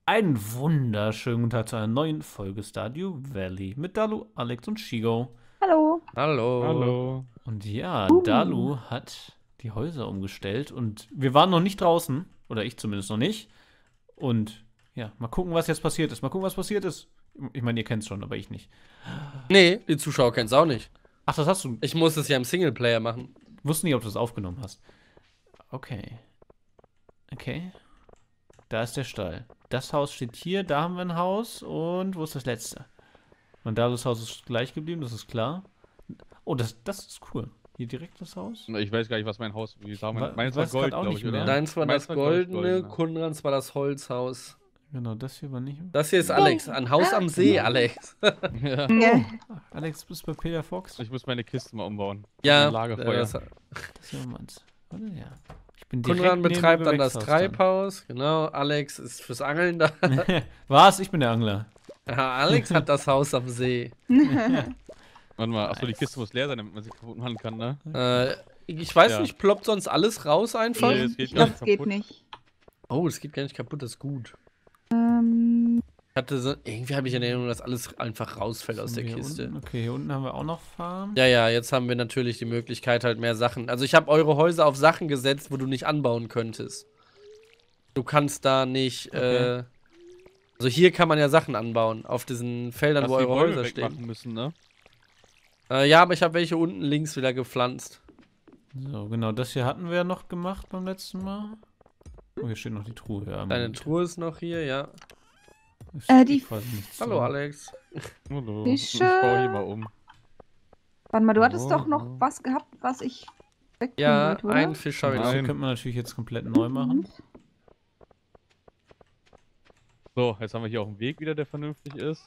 Einen wunderschönen guten Tag zu einer neuen Folge Stardew Valley mit Dalu, Alex und Shigo. Hallo. Hallo. Hallo. Und ja, Uh. Dalu hat die Häuser umgestellt und wir waren noch nicht draußen. Oder ich zumindest noch nicht. Und ja, mal gucken, was jetzt passiert ist. Mal gucken, was passiert ist. Ich meine, ihr kennt es schon, aber ich nicht. Nee, die Zuschauer kennen es auch nicht. Ach, das hast du. Ich muss es ja im Singleplayer machen. Wusste nicht, ob du das aufgenommen hast. Okay. Okay. Da ist der Stall. Das Haus steht hier, da haben wir ein Haus und wo ist das letzte? Und das Haus ist gleich geblieben, das ist klar. Oh, das ist cool. Hier direkt das Haus. Ich weiß gar nicht, was mein Haus. Wie sah Wa- meins ich war weiß Gold, grad auch glaube nicht ich, oder? mehr. Deins war Meins das glaub ich, goldene, goldene. Kundrans war das Holzhaus. Genau, das hier war nicht. Das hier ist Alex, ein Haus am See, Alex. Ja. Ja. Alex, du bist bei Peter Fox. Ich muss meine Kiste mal umbauen. Ja, Ein Lagerfeuer. das, Das hier war meins. Warte, ja. Ich bin Kunran neben betreibt dem dann das Gewächshaus Treibhaus. Genau, Alex ist fürs Angeln da. Was? Ich bin der Angler. Ja, Alex hat das Haus am See. Warte mal, achso, die Kiste muss leer sein, damit man sie kaputt machen kann, ne? Ich weiß Ja. nicht, ploppt sonst alles raus einfach? Nee, es geht Ich glaube, nicht es geht kaputt. nicht. Oh, das geht gar nicht kaputt, das ist gut. Ähm, Ich hatte so, irgendwie habe ich in Erinnerung, dass alles einfach rausfällt aus der Hier Kiste. unten? Okay, hier unten haben wir auch noch Farm. Ja, ja, jetzt haben wir natürlich die Möglichkeit, halt mehr Sachen. Also ich habe eure Häuser auf Sachen gesetzt, wo du nicht anbauen könntest. Du kannst da nicht, Okay. also hier kann man ja Sachen anbauen, auf diesen Feldern, Hast wo die eure Bäume Häuser wegmachen stehen. müssen, ne? Ja, aber ich habe welche unten links wieder gepflanzt. So, genau, das hier hatten wir ja noch gemacht beim letzten Mal. Oh, hier steht noch die Truhe. Ja, Deine Moment. Truhe ist noch hier, ja. Es die- steht quasi nichts Hallo, drin. Alex. Hallo. Ich, Ich baue hier mal um. warte mal, du hattest Oh, doch noch oh. was gehabt, was ich wegtun Ja, wollte, oder? ein Fisch habe ich Das noch. hier Nein. könnte man natürlich jetzt komplett neu machen. So, jetzt haben wir hier auch einen Weg wieder, der vernünftig ist.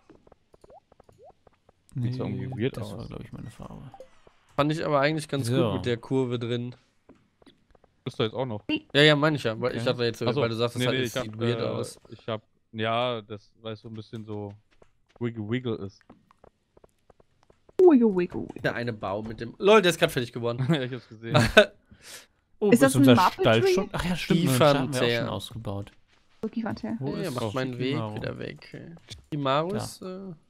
Sieht zwar irgendwie weird das aus. war, glaube ich, meine Farbe. Fand ich aber eigentlich ganz So. gut mit der Kurve drin. Bist du jetzt auch noch? Ja, ja, meine ich ja. Weil Okay. ich dachte jetzt, Ach so, weil du sagst, das nee, halt, nee, es sieht weird aus. Ich hab, ja, das, weil es so ein bisschen so wiggle ist. Ui, ui, ui. Der eine Baum mit dem. Lol, der ist gerade fertig geworden. Ja, ich hab's gesehen. Oh, Ist das ein unser Maple Stall Tree? schon? Ach ja, stimmt, den haben wir auch Kiefernteer. schon ausgebaut. Okay, warte. Wo Ja, ist macht meinen Weg Shikimaru? wieder weg. Shikimaru Da. ist.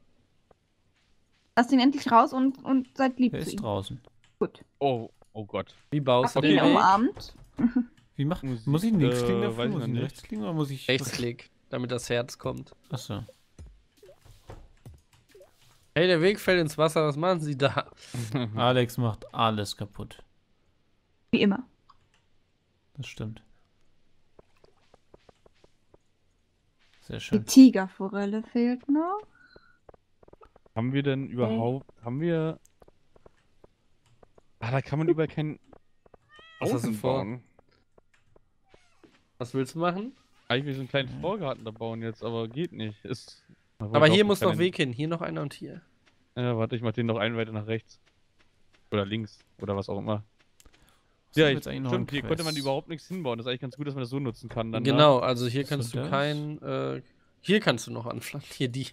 Lass den endlich raus und seid lieb Der zu ist ihm. draußen. Gut. Oh, oh Gott. Wie baust Hast du du den den Weg? umarmt? Wie macht Musik, muss ich links klicken weiß dafür? ich Muss noch ich nicht. rechts klicken oder muss ich. Rechtsklick, damit das Herz kommt. Achso. Hey, der Weg fällt ins Wasser, was machen Sie da? Alex macht alles kaputt. Wie immer. Das stimmt. Sehr Die schön. Tigerforelle fehlt noch. Haben wir denn überhaupt, haben wir... Ah, da kann man überall keinen Was hast du Außen vor? bauen. Was willst du machen? Eigentlich will ich so einen kleinen Vorgarten da bauen jetzt, aber geht nicht. Ist... Aber hier muss noch Weg hin. Hier noch einer und hier. Ja, warte, ich mach den noch einen weiter nach rechts. Oder links, oder was auch immer. Was Ja, haben wir ich, jetzt eigentlich noch stimmt, an hier konnte man Quests? überhaupt nichts hinbauen. Das ist eigentlich ganz gut, dass man das so nutzen kann dann. ne? Genau, also hier Was kannst war du das? kein. Hier kannst du noch anpflanzen. Hier die.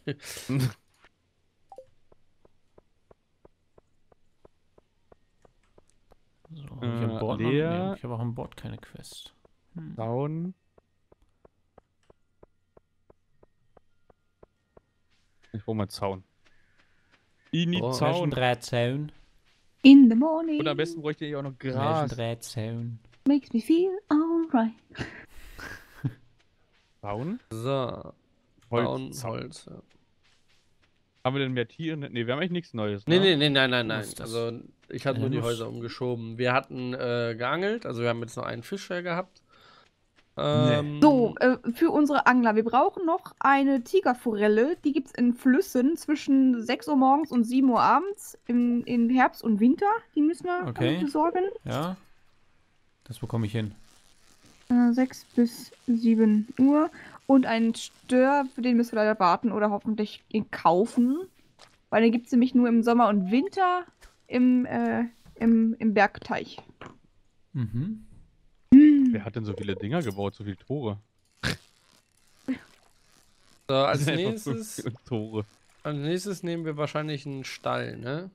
So, hab ich an Bord noch? Lea. Nee, ich habe auch an Bord keine Quest. Hm. Zaun. Ich brauche mal Zaun. Ini Oh, Zaun. Drahtzaun. In the morning. Und am besten bräuchte ich auch noch Gras. Drahtzaun. Makes me feel alright. Zaun? So. Bauen Holz. Ja. Haben wir denn mehr Tiere? Ne, wir haben eigentlich nichts Neues. Nee, ne? nee, nein, nein, nein. Was ist das? Also, ich hatte Ja, nur die los. Häuser umgeschoben. Wir hatten geangelt, also wir haben jetzt noch einen Fischer gehabt. So, für unsere Angler. Wir brauchen noch eine Tigerforelle. Die gibt es in Flüssen zwischen 6 Uhr morgens und 7 Uhr abends in Herbst und Winter. Die müssen wir Okay. besorgen. Ja? Das bekomme ich hin. 6 bis 7 Uhr. Und einen Stör, für den müssen wir leider warten oder hoffentlich ihn kaufen. Weil den gibt es nämlich nur im Sommer und Winter im Bergteich. Mhm. Wer hat denn so viele Dinger gebaut, so viele Tore? So, als Einfach nächstes, 50 Tore. als nächstes nehmen wir wahrscheinlich einen Stall, ne?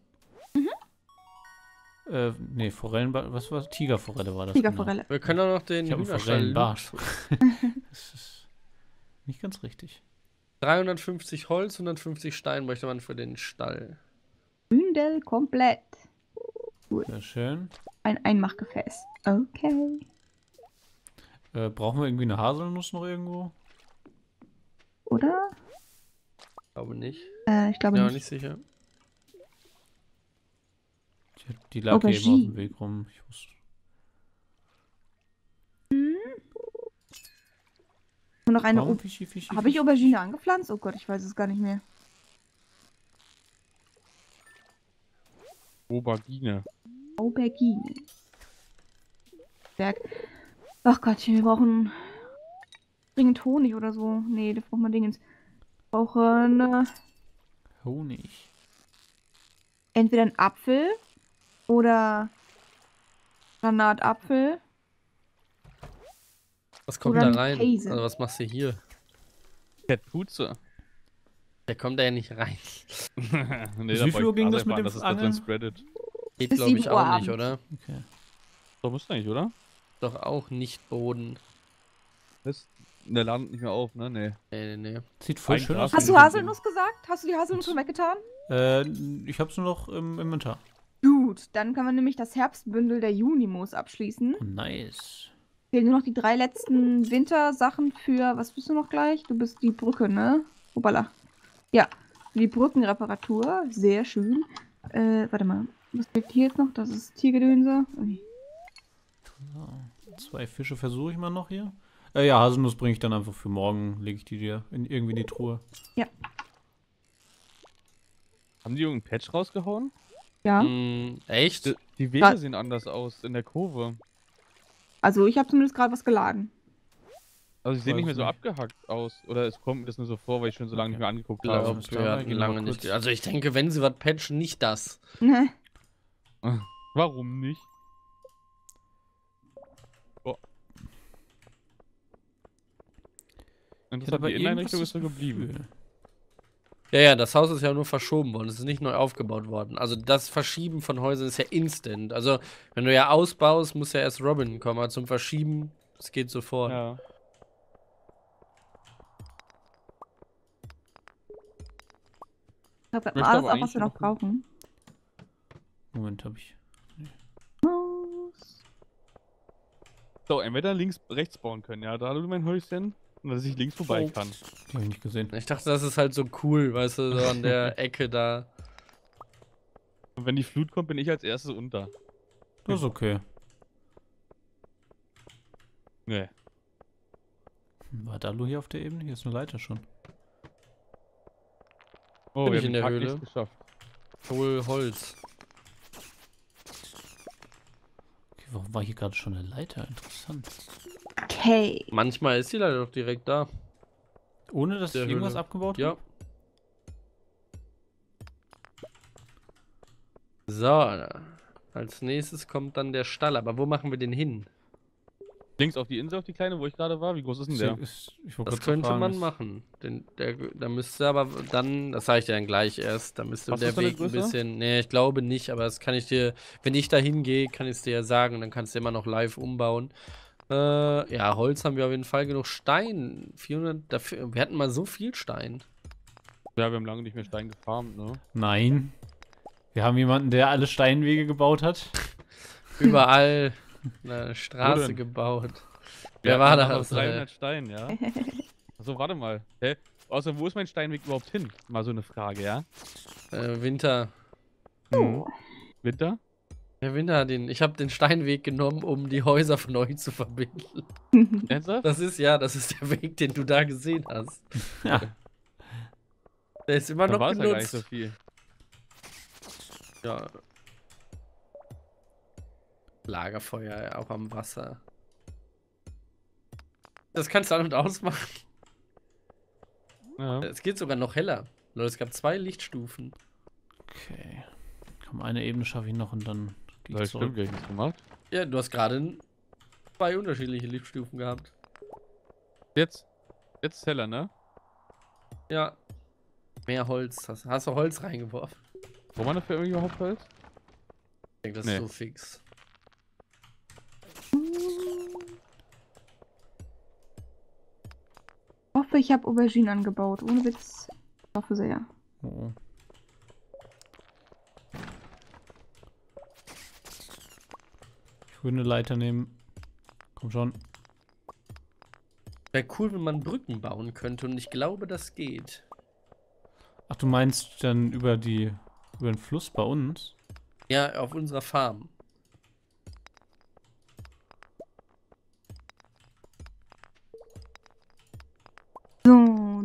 Nee, Forellen, was war Tigerforelle war das? Tigerforelle. Wir können auch noch den Genau. Ich habe einen Hühnerstall Forellenbarsch. looten. Das ist- Nicht ganz richtig. 350 Holz, 150 Stein bräuchte man für den Stall. Bündel komplett. Sehr schön. Ein Einmachgefäß. Okay. Brauchen wir irgendwie eine Haselnuss noch irgendwo? Oder? Glaube nicht. Ich glaube Ja, nicht. nicht sicher. Die lag hier eben auf dem Aubergine. Weg rum. Ich wusste. Und noch eine. Komm, Fischi, Fischi, Habe ich Fischi. Aubergine angepflanzt? Oh Gott, ich weiß es gar nicht mehr. Aubergine. Aubergine. Berg. Ach Gottchen, wir brauchen dringend Honig oder so. Nee, das brauchen wir Dingens. Wir brauchen Honig. entweder einen Apfel oder Granatapfel. Was kommt Oder da ein rein? Käse. Also was machst du hier? Fettputze. Der kommt da ja nicht rein. Nee, Bis da wie viel Uhr ging das brauche mit ich dem das ist Angeln? das Spreadet. Geht Bis glaube ich 7 Uhr auch nicht, abends. oder? Okay. So musst du eigentlich, oder? Doch auch nicht Boden. Der landet nicht mehr auf, ne? Nee. Nee. Sieht voll Ein schön Glas aus. Hast du Haselnuss gesagt? Hast du die Haselnuss schon weggetan? Ich hab's nur noch im Inventar. Gut, dann können wir nämlich das Herbstbündel der Junimos abschließen. Oh, nice. Fehlen nur noch die 3 letzten Wintersachen für. Was bist du noch gleich? Du bist die Brücke, ne? Hoppala. Ja, die Brückenreparatur. Sehr schön. Warte mal. Was fehlt hier jetzt noch? Das ist Tiergedönse. Ui. So. 2 Fische versuche ich mal noch hier. Ja, Haselnuss bringe ich dann einfach für morgen. Lege ich die dir irgendwie in die Truhe. Haben die irgendeinen Patch rausgehauen? Ja. Echt? Die Wege sehen anders aus in der Kurve. Also ich habe zumindest gerade was geladen. Also sie sehen nicht Weiß mehr so nicht. abgehackt aus. Oder es kommt mir das nur so vor, weil ich schon so lange nicht mehr angeguckt Ich habe. glaube, ist wir dabei? hatten Gehen wir lange mal nicht. kurz. Also ich denke, wenn sie was patchen, nicht das. Ne? Warum nicht? Oh. Ich hatte Interessant, aber die Inneneinrichtung irgendwas ist so das geblieben. Gefühl. Ja, das Haus ist ja nur verschoben worden. Es ist nicht neu aufgebaut worden. Also das Verschieben von Häusern ist ja instant. Also wenn du ja ausbaust, muss ja erst Robin kommen. Aber zum Verschieben, es geht sofort. Ja. Ich habe Möchte alles aber auch, was wir noch eigentlich noch- brauchen. Moment, habe ich. So, entweder links, rechts bauen können, ja. Da habe ich mein Häuschen. Und dass ich links vorbei Oh. kann. Die habe ich nicht gesehen. Ich dachte, das ist halt so cool, weißt du, so an der Ecke da. Und wenn die Flut kommt, bin ich als erstes unter. Das ist okay. Nee. War Dalu hier auf der Ebene? Hier ist eine Leiter schon. Oh, Bin wir ich haben in den der Tag Höhle? nicht geschafft. Hol Holz. Okay, warum war hier gerade schon eine Leiter? Interessant. Okay. Manchmal ist die leider doch direkt da. Ohne dass ich Der irgendwas Höhle. abgebaut Ja. habe? So, als nächstes kommt dann der Stall. Aber wo machen wir den hin? Links auf die Insel, auf die kleine, wo ich gerade war. Wie groß ist denn der? Ich wollte Das gerade könnte fragen, man ist- machen. Da müsste aber dann, das sage ich dir dann gleich erst, da müsste Hast der du so eine Weg ein Größe? bisschen, nee, ich glaube nicht, aber das kann ich dir, wenn ich da hingehe, kann ich es dir ja sagen und dann kannst du immer noch live umbauen. Ja, Holz haben wir auf jeden Fall genug. Stein, 400, dafür, wir hatten mal so viel Stein. Ja, wir haben lange nicht mehr Stein gefarmt, ne? Nein. Wir haben jemanden, der alle Steinwege gebaut hat. Überall eine Straße denn? gebaut. Wir Wer war hatten das? noch 300 Stein, ja? Achso, warte mal. Hä? Außer, wo ist mein Steinweg überhaupt hin? Mal so eine Frage, ja? Winter. Winter? Der Winter hat den, ich habe den Steinweg genommen, um die Häuser von euch zu verbinden. Ernsthaft? Das ist der Weg, den du da gesehen hast. Ja. Der ist immer Da noch war es ja gar nicht genutzt. so viel. Ja. Lagerfeuer auch am Wasser. Das kannst du an- und ausmachen. Ja. Es geht sogar noch heller. Leute, es gab 2 Lichtstufen. Okay. Komm, eine Ebene schaffe ich noch und dann gehe Das ich stimmt, zurück. gleich nichts gemacht. Ja, du hast gerade 2 unterschiedliche Lichtstufen gehabt. Jetzt ist heller, ne? Ja. Mehr Holz. Hast du Holz reingeworfen? Wo war dafür irgendwie überhaupt Holz? Ich denke, das Nee. ist so fix. Oh, hoffe, ich habe Auberginen angebaut. Ohne Witz. Ich hoffe sehr. Oh. Ich würde eine Leiter nehmen. Komm schon. Wäre cool, wenn man Brücken bauen könnte und ich glaube, das geht. Ach, du meinst dann über den Fluss bei uns? Ja, auf unserer Farm. So.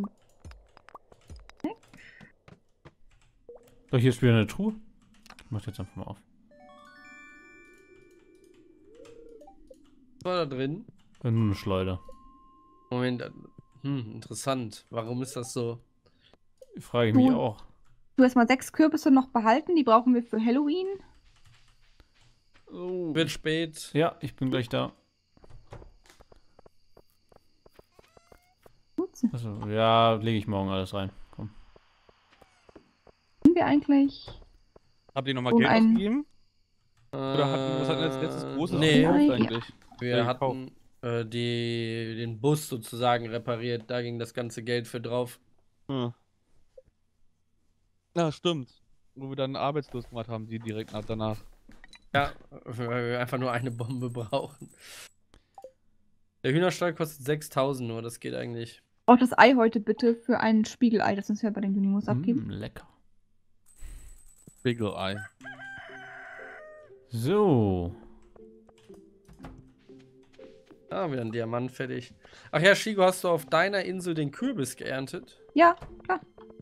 Doch, hier ist wieder eine Truhe. Ich mach jetzt einfach mal auf. Was war da drin? Nur eine Schleuder. Moment. Interessant. Warum ist das so? Frage ich mich Du- auch. Du hast mal 6 Kürbisse noch behalten. Die brauchen wir für Halloween. Oh. Wird spät. Ja, ich bin gleich da. Nutzen Also, ja, lege ich morgen alles rein. Komm. wir eigentlich. Habt ihr nochmal Um Geld einen- ausgegeben? Oder was hatten wir als letztes großes Nee. gekauft Ja. eigentlich? Wir Ja, hatten den Bus sozusagen repariert. Da ging das ganze Geld für drauf. Hm. Ja, stimmt. Wo wir dann arbeitslos gemacht haben, die direkt danach. Ja, weil wir einfach nur eine Bombe brauchen. Der Hühnerstall kostet 6.000 nur. Das geht eigentlich. Auch das Ei heute bitte für ein Spiegelei, das uns ja bei den Junimos abgeben. Lecker. Spiegelei. So. Ah, wieder ein Diamant fertig. Ach ja, Shigo, hast du auf deiner Insel den Kürbis geerntet? Ja, klar.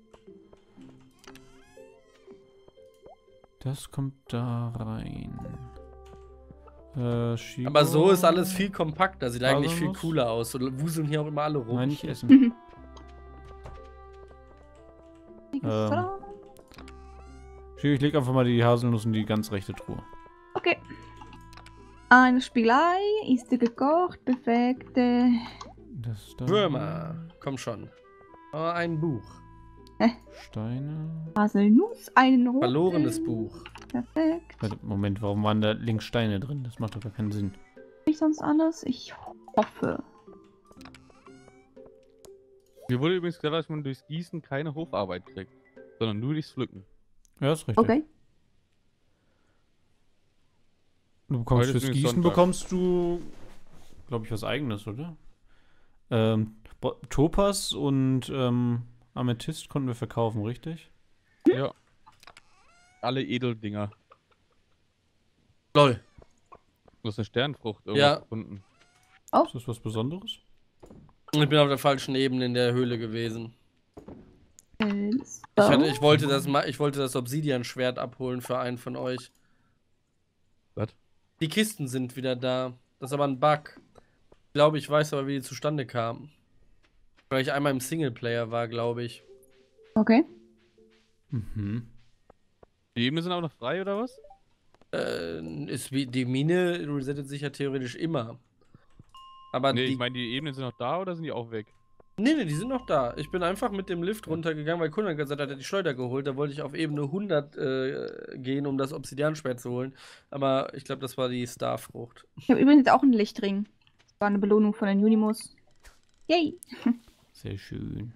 Das kommt da rein. Shigo. Aber so ist alles viel kompakter. Sieht eigentlich viel Haselnuss? cooler aus. Und wuseln hier auch immer alle rum. Nein, nicht essen. Tada. Shigo, ich leg einfach mal die Haselnuss in die ganz rechte Truhe. Okay. Eine Spiegelei, ist sie gekocht, perfekt. Das da. Würmer. Komm schon. Oh, ein Buch. Steine. Haselnuss, einen roten. Verlorenes Buch. Perfekt. Warte, Moment, warum waren da links Steine drin? Das macht doch gar keinen Sinn. Ich sonst alles? Ich hoffe. Mir wurde übrigens gesagt, dass man durchs Gießen keine Hofarbeit kriegt, sondern nur durchs Pflücken. Ja, ist richtig. Okay. Du bekommst Heute ist fürs übrigens Gießen Sonntag. bekommst du, glaube ich, was Eigenes, oder? Topaz und Amethyst konnten wir verkaufen, richtig? Ja. Alle Edeldinger. Lol. Du hast eine Sternfrucht Ja. gefunden. Ist das was Besonderes? Ich bin auf der falschen Ebene in der Höhle gewesen. So. Ich wollte das Obsidian-Schwert abholen für einen von euch. Was? Die Kisten sind wieder da. Das ist aber ein Bug. Ich glaube, ich weiß aber, wie die zustande kamen. Weil ich einmal im Singleplayer war, glaube ich. Okay. Mhm. Die Ebene sind auch noch frei, oder was? Die Mine resettet sich ja theoretisch immer. Aber Nee, die. ich meine, die Ebenen sind noch da oder sind die auch weg? Nee, die sind noch da. Ich bin einfach mit dem Lift runtergegangen, weil Kunde gesagt hat, er hat die Schleuder geholt. Da wollte ich auf Ebene 100 gehen, um das Obsidianschwert zu holen. Aber ich glaube, das war die Starfrucht. Ich habe übrigens auch einen Lichtring. Das war eine Belohnung von den Junimos. Yay. Sehr schön.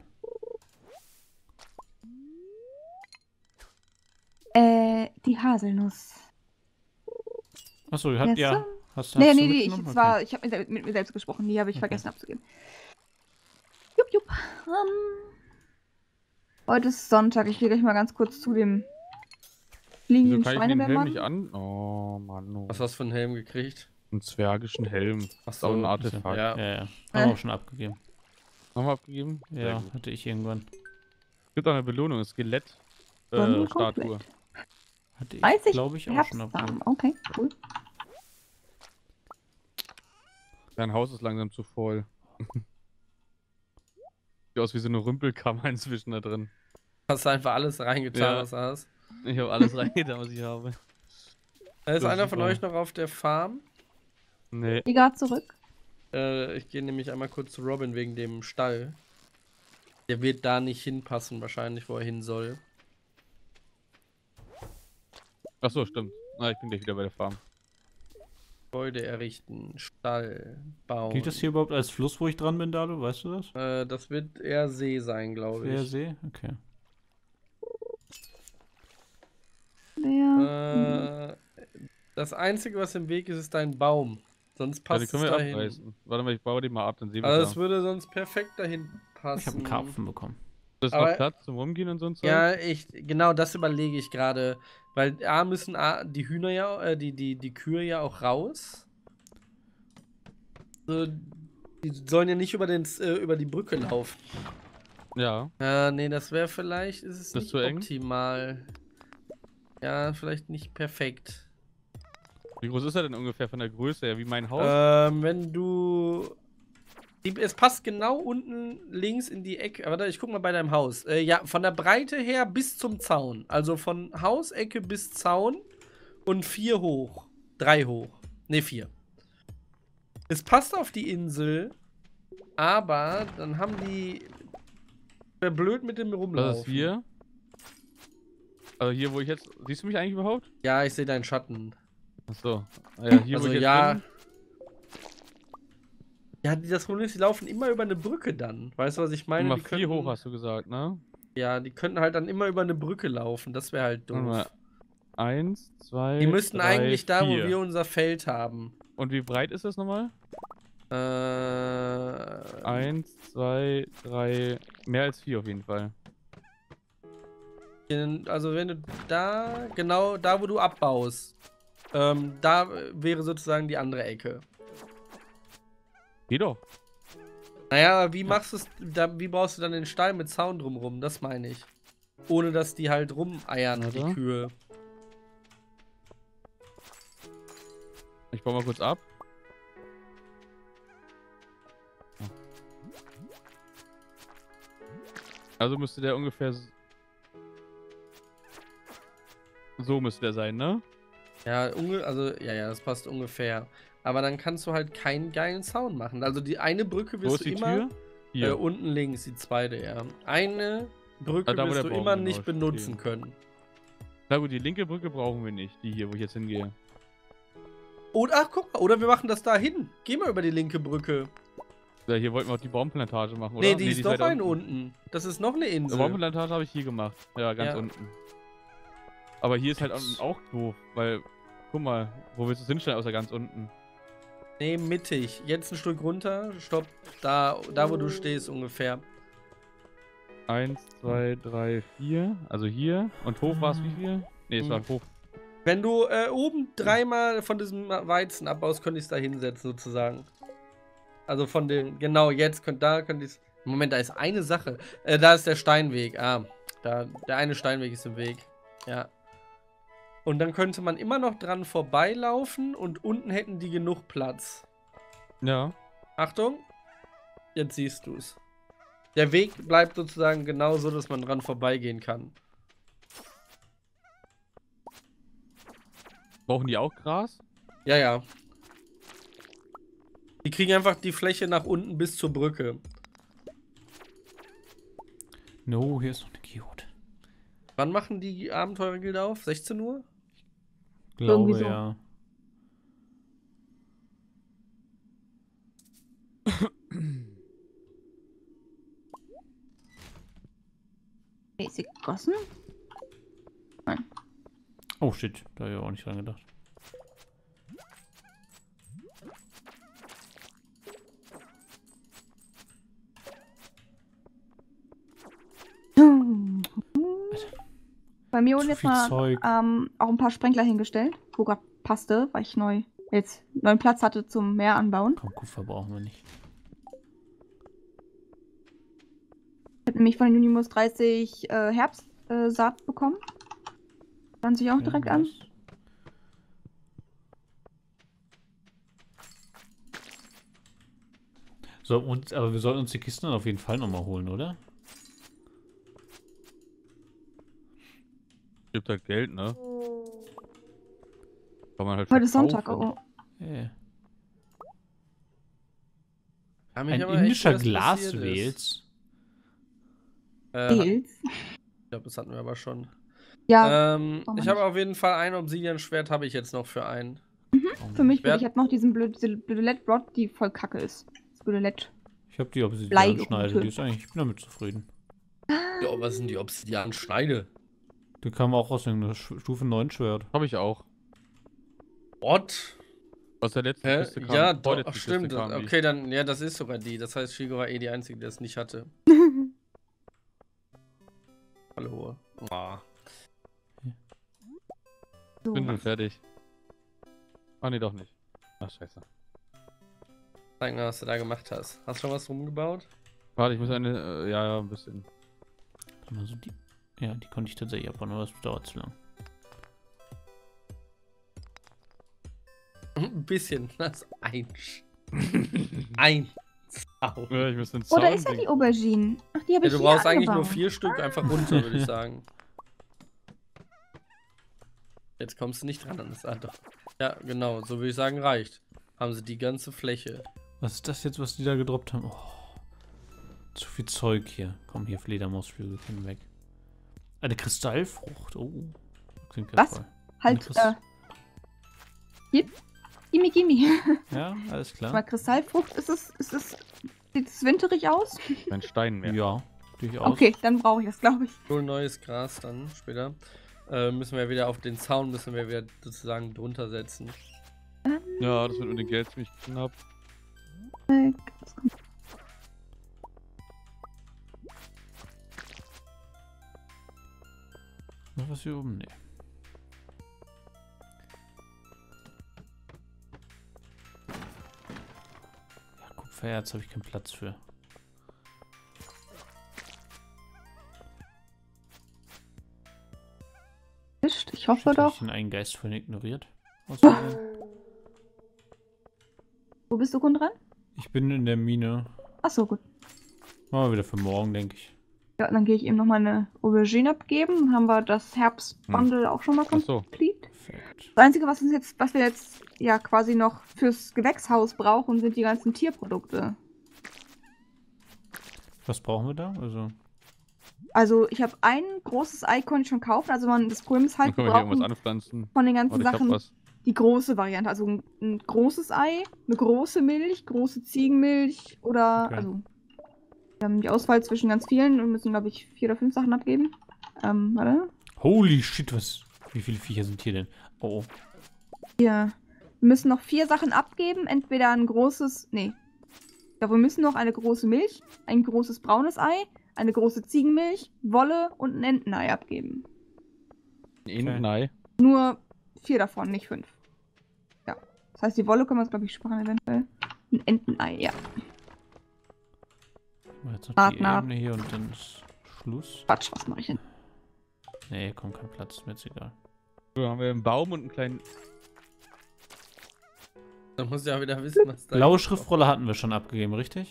Die Haselnuss. Achso, ihr habt Yes, ja. sir. Hast Nee, du nee, ich mitgenommen? habe mit mir selbst gesprochen. Die habe ich Okay. vergessen abzugeben. Jupp, jupp. Heute ist Sonntag. Ich gehe gleich mal ganz kurz zu dem Wieso fliegenden kann ich den Helm Schweinewehrmann. nicht an? Oh, Mann. Oh. Was hast du für einen Helm gekriegt? Einen zwergischen Helm. Ach Das ist auch ein so. Artefakt. Ja. Ja, ja. Haben wir auch schon abgegeben. Nochmal abgegeben? Sehr Ja, gut. hatte ich irgendwann. Es gibt auch eine Belohnung, Skelett. Sonnenkomplett. Statue. Hatte ich, 30 glaube ich, auch schon Herbstsamen. abgegeben. Okay, cool. Dein Haus ist langsam zu voll. Sieht aus wie so eine Rümpelkammer inzwischen da drin. Hast du einfach alles reingetan, Ja. was du hast? Ich habe alles reingetan, was ich habe. Ist Das einer ist von super. euch noch auf der Farm? Nee. Ich gehe gerade zurück. Ich gehe nämlich einmal kurz zu Robin wegen dem Stall. Der wird da nicht hinpassen, wahrscheinlich, wo er hin soll. Achso, stimmt. Na, ich bin gleich wieder bei der Farm. Gebäude errichten, Stall bauen. Gilt das hier überhaupt als Fluss, wo ich dran bin, Dado? Weißt du das? Das wird eher See sein, glaube Der ich. See? Okay. Der. Das Einzige, was im Weg ist, ist dein Baum. Sonst Ja, passt die es können wir dahin. abreißen. Warte mal, ich baue die mal ab, dann sehen wir Also es es würde sonst perfekt dahin passen. Ich habe einen Karpfen bekommen. Ist aber- noch Platz zum Rumgehen und so ein Zeug? Ja, genau das überlege ich gerade. Weil müssen die Hühner ja, die Kühe ja auch raus. So, die sollen ja nicht über die Brücke laufen. Ja. Nee, das wäre vielleicht, ist es Das nicht zu eng? optimal. Ja, vielleicht nicht perfekt. Wie groß ist er denn ungefähr von der Größe her? Wie mein Haus? Wenn du. Es passt genau unten links in die Ecke. Warte, ich guck mal bei deinem Haus. Ja, von der Breite her bis zum Zaun. Also von Hausecke bis Zaun und 4 hoch. 3 hoch. Ne, 4. Es passt auf die Insel, aber dann haben die. Wäre blöd mit dem Rumlaufen. Was ist hier? Also hier, wo ich jetzt. Siehst du mich eigentlich überhaupt? Ja, ich sehe deinen Schatten. Achso. Ja, hier, Also wo ich jetzt ja. bin. Ja, das Problem ist, die laufen immer über eine Brücke dann. Weißt du, was ich meine? Immer Die 4 könnten- hoch, hast du gesagt, ne? Ja, die könnten halt dann immer über eine Brücke laufen. Das wäre halt Warte mal. doof. 1, 2. Die müssten 3, eigentlich da, 4. wo wir unser Feld haben. Und wie breit ist das nochmal? 1. 1, 2, 3. Mehr als 4 auf jeden Fall. Also wenn du da, genau da, wo du abbaust, da wäre sozusagen die andere Ecke. Geh doch. Naja, wie machst du es, wie baust du dann den Stall mit Zaun drumrum? Das meine ich. Ohne dass die halt rumeiern, die Warte. Kühe. Ich baue mal kurz ab. Also müsste der ungefähr so müsste der sein, ne? Ja, ja, das passt ungefähr. Aber dann kannst du halt keinen geilen Zaun machen. Also die eine Brücke Wo wirst ist du die immer. Tür? Hier. Unten links, die zweite, ja. Eine Brücke Da, wo wirst der du Baum immer genau nicht benutzen steht. können. Na gut, die linke Brücke brauchen wir nicht. Die hier, wo ich jetzt hingehe. Oder, ach, guck mal, oder wir machen das da hin. Geh mal über die linke Brücke. Ja, hier wollten wir auch die Baumplantage machen, oder? Nee, die ist noch weiter eine unten. Das ist noch eine Die Insel. Baumplantage habe ich hier gemacht. Ja, ganz Ja. unten. Aber hier ist halt auch doof, weil, guck mal, wo willst du es hinstellen, außer ganz unten? Nee, mittig. Jetzt ein Stück runter. Stopp. Da wo du stehst ungefähr. 1, 2, 3, 4. Also hier. Und hoch war es wie viel? Nee, es war hoch. Wenn du oben dreimal von diesem Weizen abbaust, könnte ich es da hinsetzen, sozusagen. Also von dem, genau, jetzt könnte ich es. Moment, da ist eine Sache. Da ist der Steinweg. Der eine Steinweg ist im Weg. Ja. Und dann könnte man immer noch dran vorbeilaufen und unten hätten die genug Platz. Ja. Achtung. Jetzt siehst du es. Der Weg bleibt sozusagen genau so, dass man dran vorbeigehen kann. Brauchen die auch Gras? Ja, ja. Die kriegen einfach die Fläche nach unten bis zur Brücke. No, hier ist noch eine Keyhut. Wann machen die Abenteurergilde auf? 16 Uhr? Glaube, so. ja. Ist sie gegossen? Oh, shit. Da habe ich auch nicht dran gedacht. Bei mir wurden Zu jetzt viel mal Zeug. auch ein paar Sprenkler hingestellt, wo gerade passte, weil ich jetzt neuen Platz hatte zum Meer anbauen. Komm, Kupfer brauchen wir nicht. Ich habe nämlich von den Unimus 30 Herbstsaat bekommen. Dann sich auch direkt an. was? So, aber wir sollten uns die Kisten dann auf jeden Fall nochmal holen, oder? Gibt halt Geld, ne? Kann man halt Heute ist Sonntag, verkaufen. oh. Yeah. Frag mich Ein aber echt, indischer wie das passiert ist. Glaswels. Deals. Ich glaube, das hatten wir aber schon. Ja, Ich habe auf jeden Fall ein Obsidian-Schwert, habe ich jetzt noch für einen. Für mich Wer- gut. Ich habe noch diese blöde LED-Rod, die voll kacke ist. Das blöde LED. Ich habe die Blei- Obsidian-Schneide, die ist eigentlich, ich bin damit zufrieden. Ja, was sind die Obsidian-Schneide? Die kam auch aus einer Stufe 9 Schwert. Habe ich auch. What? Aus der letzten Hä? Kiste kam. Ja, doch, vorletzten ach, Kiste stimmt. kam die. Okay, dann, ja, das ist sogar die. Das heißt, Shigo war eh die Einzige, die das nicht hatte. Hallo. Ah. So. Bin schon fertig. Ah, nee, doch nicht. Ach, scheiße. Zeig mal, was du da gemacht hast. Hast du schon was rumgebaut? Warte, ich muss ja, ein bisschen. Also ja, die konnte ich tatsächlich abbauen, aber das dauert zu lang. Ein bisschen. Das ist ein Sau. Ja, ich muss den Oh, Zaun da ist ja die Aubergine. Ach, die habe Ja, ich du hier brauchst eigentlich nur angebaut. 4 Stück, einfach runter, würde ich sagen. Jetzt kommst du nicht dran an das andere. Ja, genau, so würde ich sagen, reicht. Haben sie die ganze Fläche. Was ist das jetzt, was die da gedroppt haben? Oh, zu viel Zeug hier. Komm, hier, Fledermausflügel, können weg. Eine Kristallfrucht. Oh, klingt ja Was? toll. Halt, Christ- gimme. Ja, alles Mal klar. Kristallfrucht, sieht es winterig aus? Kein Stein mehr. Ja, durchaus. Okay, dann brauche ich das, glaube ich. Null neues Gras dann später. Müssen wir wieder auf den Zaun, müssen wir wieder sozusagen drunter setzen. Ja, das wird mit dem Geld ziemlich knapp. Noch was hier oben? Nee. Ja, Kupfererz habe ich keinen Platz für. Ich hoffe Shit, hab doch. ich den einen Geist vorhin ignoriert? Aus Versehen? Wo bist du dran? Ich bin in der Mine. Achso, gut. Machen wir wieder für morgen, denke ich. Ja, dann gehe ich eben nochmal eine Aubergine abgeben. Dann haben wir das Herbstbundle auch schon mal Ach so. complete. Perfekt. Das Einzige, was wir jetzt ja quasi noch fürs Gewächshaus brauchen, sind die ganzen Tierprodukte. Was brauchen wir da? Also ich habe ein großes Ei konnte ich schon kaufen. Also das Problem ist Dann halt, wir können wir hier irgendwas brauchen anpflanzen. von den Warte, ganzen ich hab Sachen was. die große Variante. Also ein großes Ei, eine große Milch, große Ziegenmilch oder Okay. also wir haben die Auswahl zwischen ganz vielen und müssen, glaube ich, 4 oder 5 Sachen abgeben. Warte. Holy shit, wie viele Viecher sind hier denn? Oh, Wir müssen noch 4 Sachen abgeben. Entweder ein großes. Nee. Ja, wir müssen noch eine große Milch, ein großes braunes Ei, eine große Ziegenmilch, Wolle und ein Entenei abgeben. Nein. Nur 4 davon, nicht 5. Ja. Das heißt, die Wolle können wir uns, glaube ich, sparen eventuell. Ein Entenei, ja. jetzt noch die Partner. Ebene hier und dann ist Schluss. Quatsch, was mache ich denn? Nee, komm, kein Platz, ist mir jetzt egal. So, haben wir einen Baum und einen kleinen. Dann musst du ja wieder wissen, was da Blaue ist. Schriftrolle hatten wir schon abgegeben, richtig?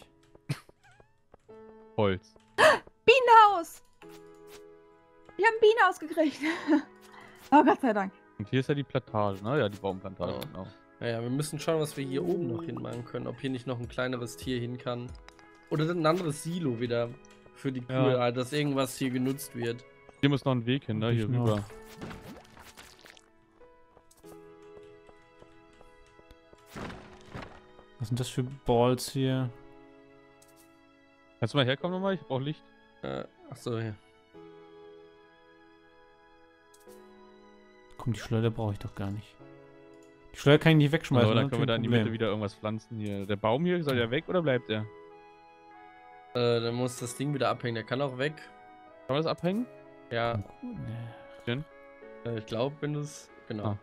Holz. Bienenhaus! Wir haben ein Bienenhaus gekriegt. Oh, Gott sei Dank. Und hier ist ja die Plantage, ne? Ja, die Baumplantage, Ja. genau. Ja, wir müssen schauen, was wir hier oben noch hinmachen können. Ob hier nicht noch ein kleineres Tier hin kann. Oder ein anderes Silo wieder für die Kühe, Ja. halt, dass irgendwas hier genutzt wird. Hier muss noch ein Weg hin, ne? Hier Ich noch. rüber. Was sind das für Balls hier? Kannst du mal herkommen nochmal? Ich brauche Licht. Achso, ja. Komm, die Schleuder brauche ich doch gar nicht. Die Schleuder kann ich nicht wegschmeißen. Also, dann ne? können wir da in die Kein Mitte wieder irgendwas pflanzen hier. Der Baum hier, soll der weg oder bleibt der? Dann muss das Ding wieder abhängen. Der kann auch weg. Kann man das abhängen? Ja, Nee. ich glaube, wenn du es. Genau. Ah.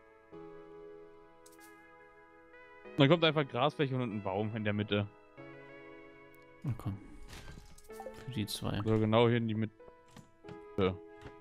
Dann kommt einfach Grasfläche und ein Baum in der Mitte. Oh, komm. Für die zwei. So genau hier in die Mitte. Ja.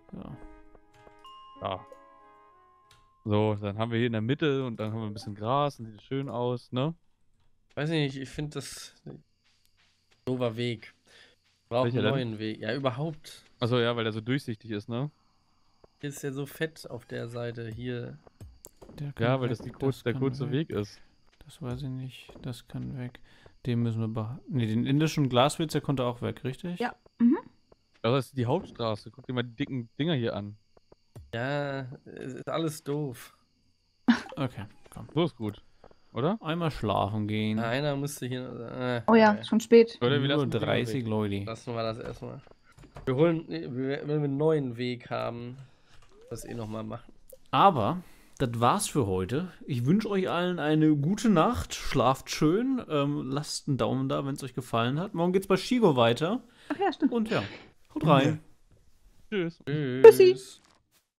Ja. So, dann haben wir hier in der Mitte und dann haben wir ein bisschen Gras, dann sieht es schön aus, ne? Weiß nicht, ich finde das. Doofer Weg. Braucht Welcher einen denn? neuen Weg. Ja, überhaupt. Achso, ja, weil der so durchsichtig ist, ne? Hier ist ja so fett auf der Seite. Hier. Der kann Ja, weil weg, das der kann kurze Weg ist. Das weiß ich nicht. Das kann weg. Den müssen wir behalten. Ne, den indischen Glaswitz, der konnte auch weg, richtig? Ja. Mhm. Das ist die Hauptstraße. Guck dir mal die dicken Dinger hier an. Ja, es ist alles doof. Okay. komm. So ist gut. Oder? Einmal schlafen gehen. Einer müsste hier. Oh ja, schon spät. Oder wir Nur lassen die Dinger 30 weg. Leute. Lassen wir das erstmal. Wir holen, wenn wir einen neuen Weg haben, das nochmal machen. Aber das war's für heute. Ich wünsche euch allen eine gute Nacht. Schlaft schön. Lasst einen Daumen da, wenn es euch gefallen hat. Morgen geht's bei Shigo weiter. Ach ja, stimmt. Und ja, haut rein. Tschüss. Tschüss.